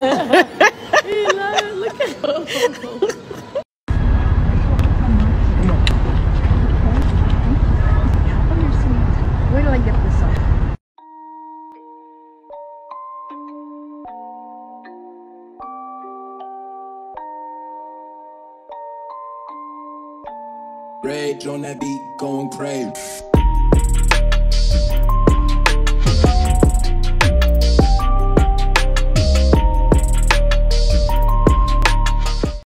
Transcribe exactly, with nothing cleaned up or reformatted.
He lied. Look at him. Where do I get this off? Rage on that beat, going crazy.